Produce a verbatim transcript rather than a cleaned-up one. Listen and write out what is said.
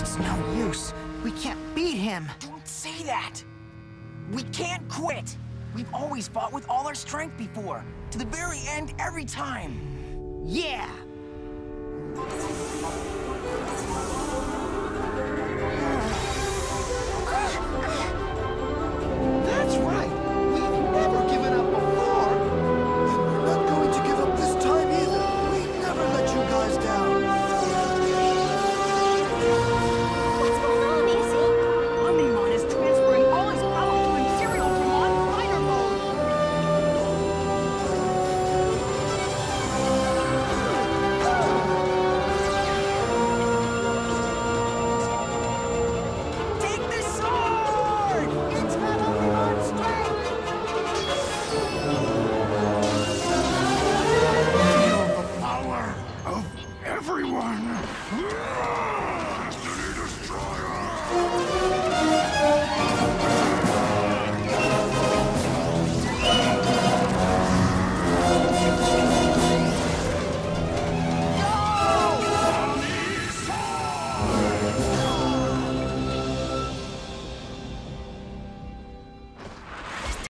It's no use. We can't beat him. Don't say that! We can't quit! We've always fought with all our strength before. To the very end, every time. Yeah!